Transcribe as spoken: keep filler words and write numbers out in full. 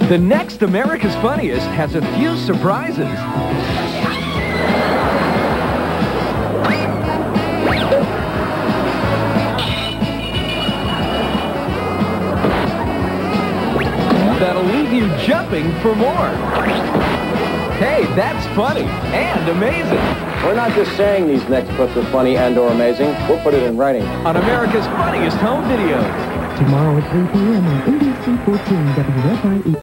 The next America's Funniest has a few surprises. That'll leave you jumping for more. Hey, that's funny and amazing. We're not just saying these next clips are funny and or amazing. We'll put it in writing. On America's Funniest Home Videos. Tomorrow at three p m on A B C fourteen W F I E.